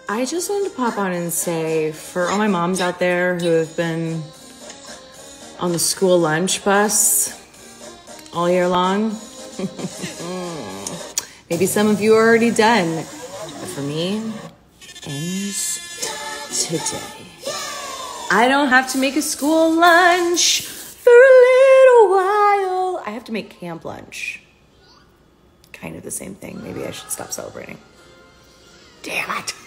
I just wanted to pop on and say, for all my moms out there who have been on the school lunch bus all year long, maybe some of you are already done, but for me, ends today. I don't have to make a school lunch for a little while. I have to make camp lunch. Kind of the same thing. Maybe I should stop celebrating. Damn it.